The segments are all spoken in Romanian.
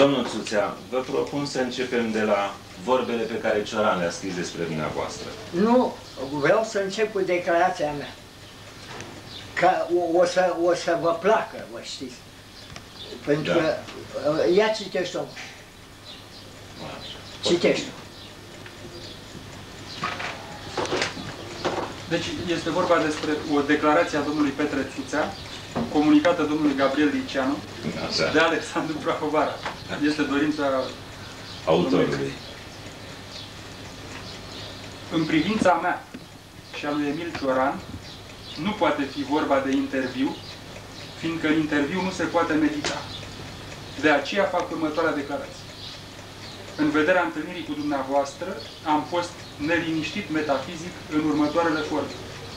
Domnul Tutea, vă propun să începem de la vorbele pe care Cioran le-a scris despre dumneavoastră. Nu, vreau să încep cu declarația mea. Că o să vă placă, vă știți. Pentru că... Ia citește-o. Citește-o. Deci este vorba despre o declarație a domnului Petre Tutea, comunicată domnului Gabriel Liceanu, de Alexandru Prahovara. Este dorința autorului. În privința mea și a lui Emil Cioran, nu poate fi vorba de interviu, fiindcă în interviu nu se poate medita. De aceea fac următoarea declarație. În vederea întâlnirii cu dumneavoastră, am fost neliniștit metafizic în următoarele forme.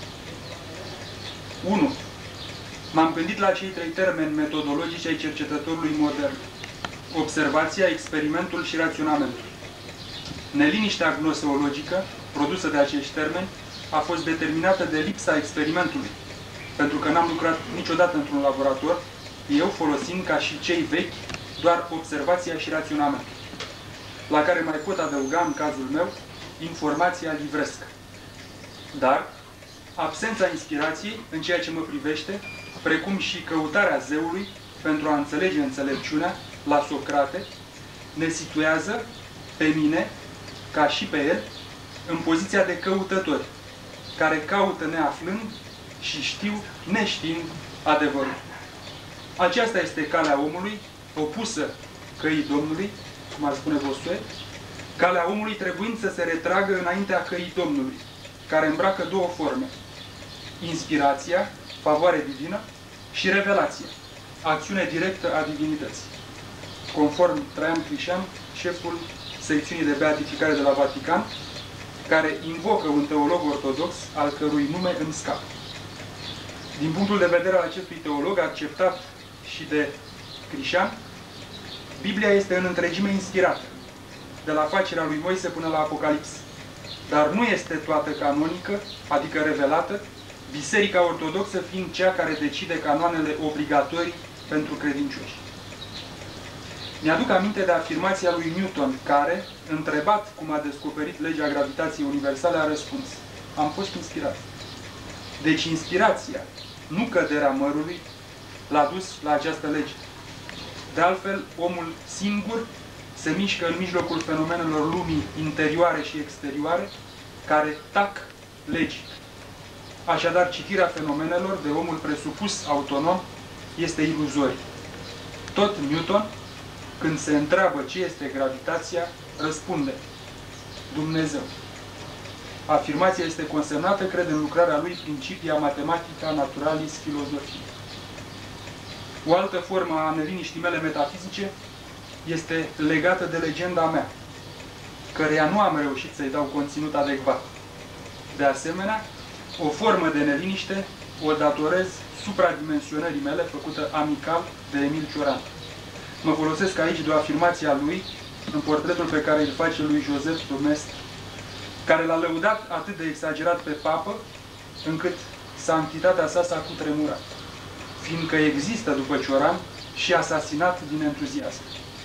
1. M-am gândit la cei 3 termeni metodologici ai cercetătorului modern. Observația, experimentul și raționamentul. Neliniștea gnoseologică, produsă de acești termeni, a fost determinată de lipsa experimentului, pentru că n-am lucrat niciodată într-un laborator, eu folosind ca și cei vechi doar observația și raționamentul, la care mai pot adăuga, în cazul meu, informația livrescă. Dar absența inspirației, în ceea ce mă privește, precum și căutarea zeului pentru a înțelege înțelepciunea la Socrate, ne situează pe mine, ca și pe el, în poziția de căutători, care caută neaflând și știu neștiind adevărul. Aceasta este calea omului, opusă căii Domnului, cum ar spune Bossuet, calea omului trebuind să se retragă înaintea căii Domnului, care îmbracă 2 forme: inspirația, favoare divină, și revelația, acțiune directă a divinității. Conform Traian Crișan, șeful secțiunii de beatificare de la Vatican, care invocă un teolog ortodox al cărui nume îmi scapă. Din punctul de vedere al acestui teolog, acceptat și de Crișan, Biblia este în întregime inspirată, de la facerea lui Moise până la Apocalips, dar nu este toată canonică, adică revelată, Biserica Ortodoxă fiind cea care decide canoanele obligatorii pentru credincioși. Mi-aduc aminte de afirmația lui Newton, care, întrebat cum a descoperit legea gravitației universale, a răspuns: am fost inspirat. Deci inspirația, nu căderea mărului, l-a dus la această lege. De altfel, omul singur se mișcă în mijlocul fenomenelor lumii interioare și exterioare, care tac legii. Așadar, citirea fenomenelor de omul presupus autonom este iluzorie. Tot Newton, când se întreabă ce este gravitația, răspunde: Dumnezeu. Afirmația este consemnată, cred, în lucrarea lui Principia Mathematica Naturalis Philosophia. O altă formă a neliniștii mele metafizice este legată de legenda mea, căreia nu am reușit să-i dau conținut adecvat. De asemenea, o formă de neliniște o datorez supradimensionării mele făcută amical de Emil Cioran. Mă folosesc aici de o afirmație a lui în portretul pe care îl face lui Joseph Dumest, care l-a lăudat atât de exagerat pe papă, încât sanctitatea sa s-a cutremurat, fiindcă există, după Cioran, și asasinat din entuziasm.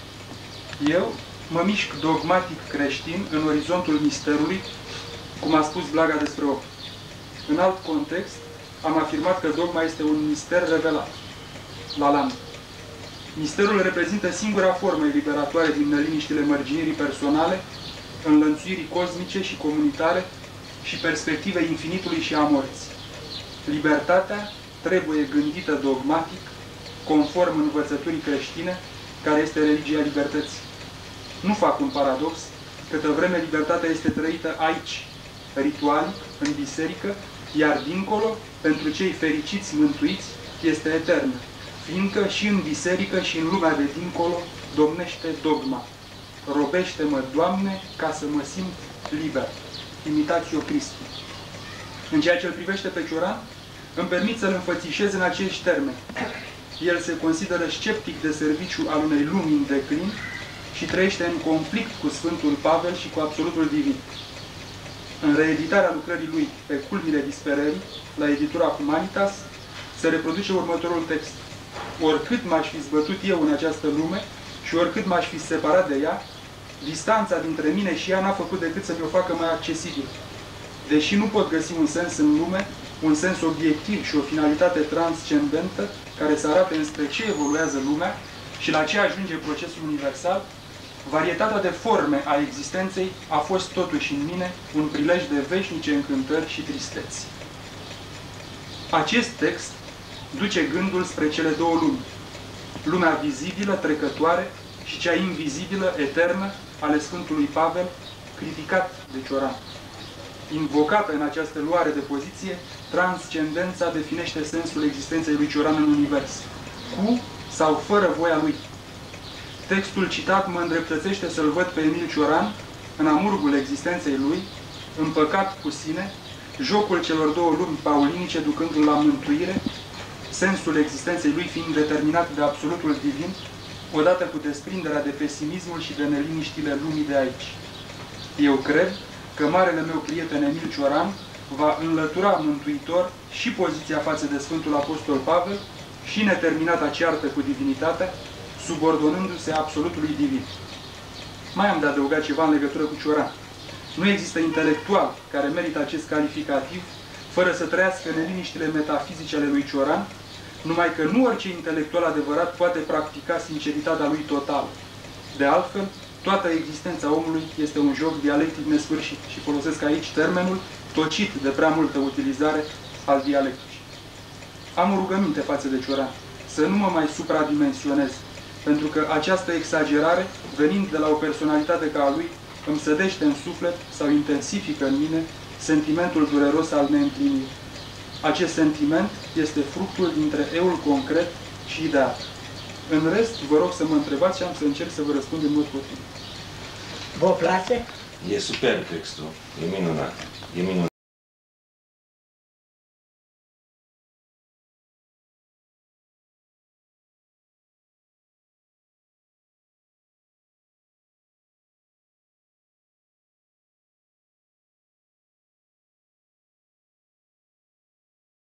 Eu mă mișc dogmatic creștin în orizontul misterului, cum a spus Blaga despre om. În alt context, am afirmat că dogma este un mister revelat, la Lam. Misterul reprezintă singura formă eliberatoare din neliniștile mărginirii personale, înlănțuirii cosmice și comunitare și perspectivei infinitului și a morții. Libertatea trebuie gândită dogmatic, conform învățăturii creștine, care este religia libertății. Nu fac un paradox, câtă vreme libertatea este trăită aici, ritualic, în biserică, iar dincolo, pentru cei fericiți mântuiți, este eternă, fiindcă și în biserică și în lumea de dincolo domnește dogma. Robește-mă, Doamne, ca să mă simt liber. Imitatio Christi. În ceea ce îl privește pe Cioran, îmi permit să-l înfățișez în acești termeni. El se consideră sceptic de serviciu al unei lumi în declin și trăiește în conflict cu Sfântul Pavel și cu Absolutul Divin. În reeditarea lucrării lui Pe culmile disperării, la editura Humanitas, se reproduce următorul text: oricât m-aș fi zbătut eu în această lume și oricât m-aș fi separat de ea, distanța dintre mine și ea n-a făcut decât să mi-o facă mai accesibil. Deși nu pot găsi un sens în lume, un sens obiectiv și o finalitate transcendentă care să arate înspre ce evoluează lumea și la ce ajunge procesul universal, varietatea de forme a existenței a fost totuși în mine un prilej de veșnice încântări și tristeți. Acest text duce gândul spre cele două lumi, lumea vizibilă, trecătoare, și cea invizibilă, eternă, ale Sfântului Pavel, criticat de Cioran. Invocată în această luare de poziție, transcendența definește sensul existenței lui Cioran în univers, cu sau fără voia lui. Textul citat mă îndreptățește să-l văd pe Emil Cioran în amurgul existenței lui, împăcat cu sine, jocul celor două lumi paulinice ducându-l la mântuire, sensul existenței lui fiind determinat de absolutul divin, odată cu desprinderea de pesimismul și de neliniștile lumii de aici. Eu cred că marele meu prieten Emil Cioran va înlătura mântuitor și poziția față de Sfântul Apostol Pavel și neterminata ceartă cu divinitatea, subordonându-se absolutului divin. Mai am de adăugat ceva în legătură cu Cioran. Nu există intelectual care merită acest calificativ fără să trăiască neliniștile metafizice ale lui Cioran, numai că nu orice intelectual adevărat poate practica sinceritatea lui totală. De altfel, toată existența omului este un joc dialectic nesfârșit și folosesc aici termenul tocit de prea multă utilizare al dialecticii. Am o rugăminte față de Cioran, să nu mă mai supradimensionez, pentru că această exagerare, venind de la o personalitate ca a lui, îmi sădește în suflet sau intensifică în mine sentimentul dureros al neîmplinirii. Acest sentiment este fructul dintre eul concret și ideal. În rest, vă rog să mă întrebați și am să încerc să vă răspund în mod potrivit. Vă place? E superb textul, e minunat. E minunat.